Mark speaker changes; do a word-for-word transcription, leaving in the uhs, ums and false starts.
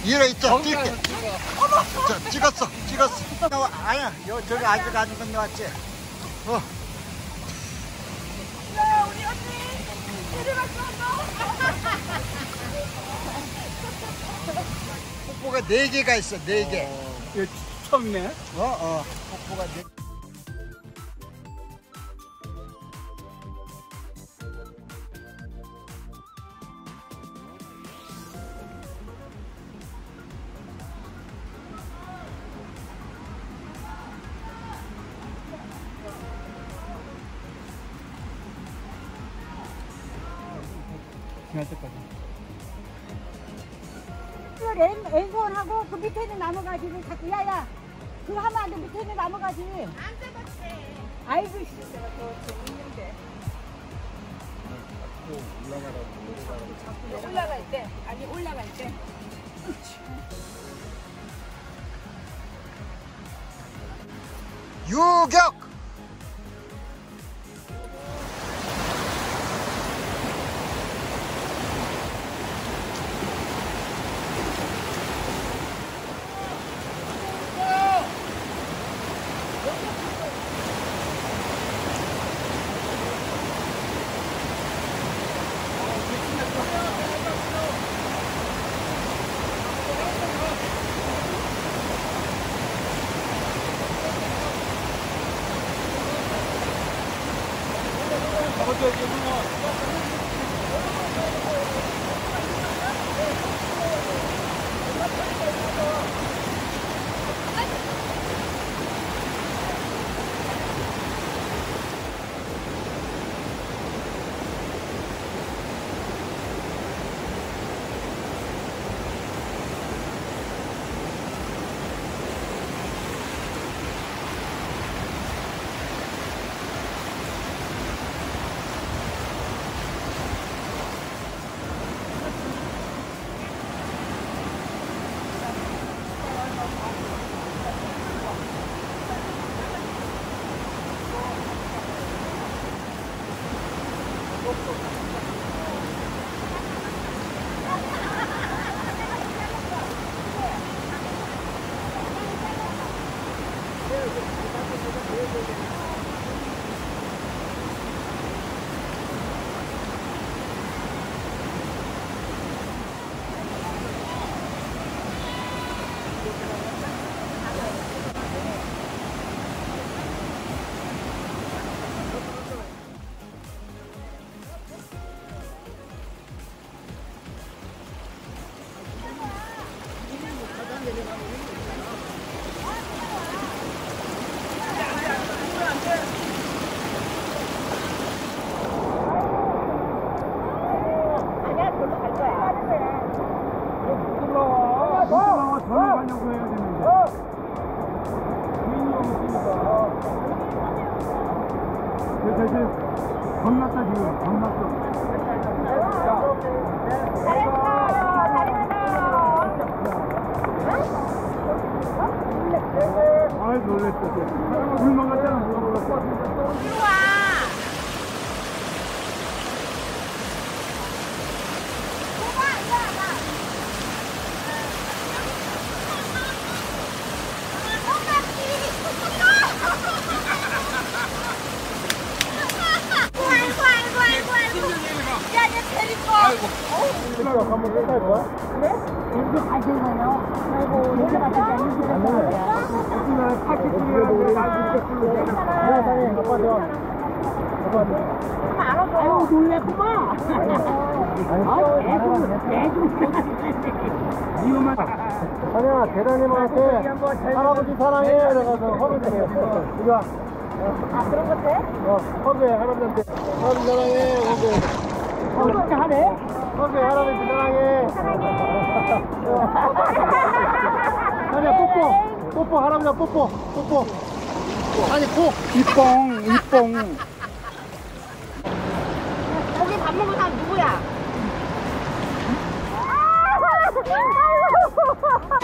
Speaker 1: 이래 있자 뛸게. 자 찍었어 찍었어. 나 아니야 요 저기 아직 안 건너왔지. 어.
Speaker 2: 야 우리 언니 데려갔어.
Speaker 1: 폭포가 네 개가 있어 네 개.
Speaker 3: 이거 처음이네.
Speaker 1: 어 어. 폭포가 네.
Speaker 3: 지날 때까지.
Speaker 2: 랜, 랜선하고 그 밑에 있는 나무가지를 자꾸 야야 그거 하면 안 돼. 밑에 있는 나무가지 안 되겠지. 아이고 씨 내가 더 있는데 올라가라 올라갈 때 아니 올라갈 때
Speaker 1: 유격.
Speaker 3: 겁났다 지금 겁났어. 아이 놀랬어. 불만 갔잖아. 놀랐어.
Speaker 2: 아이고.
Speaker 3: 이거 한번 해갈 거야?
Speaker 2: 그래? 여기 가지고요. 아이고, 여기 가지고
Speaker 3: 이거 파티티라고 나중에 네, 아빠도. 아빠도.
Speaker 2: 알아서. 아이고, 놀랬구만.
Speaker 3: 이거만. 아니야, 대단님한테 할아버지 사랑해. 이래가지고 허브해. 이거 와.
Speaker 2: 아, 그런 것 같아?
Speaker 3: 어, 허브해, 할아버지한테. 할아버지 사랑해. 허브.
Speaker 2: 어떻게 하네?
Speaker 3: 허브해, 할아버지 사랑해.
Speaker 2: 사랑해.
Speaker 3: 아니야, 뽀뽀. 뽀뽀, 할아버지야, 뽀뽀. 뽀뽀. 아니, 코.
Speaker 4: 이뽕, 이뽕.
Speaker 2: 거기 밥 먹은 사람 누구야?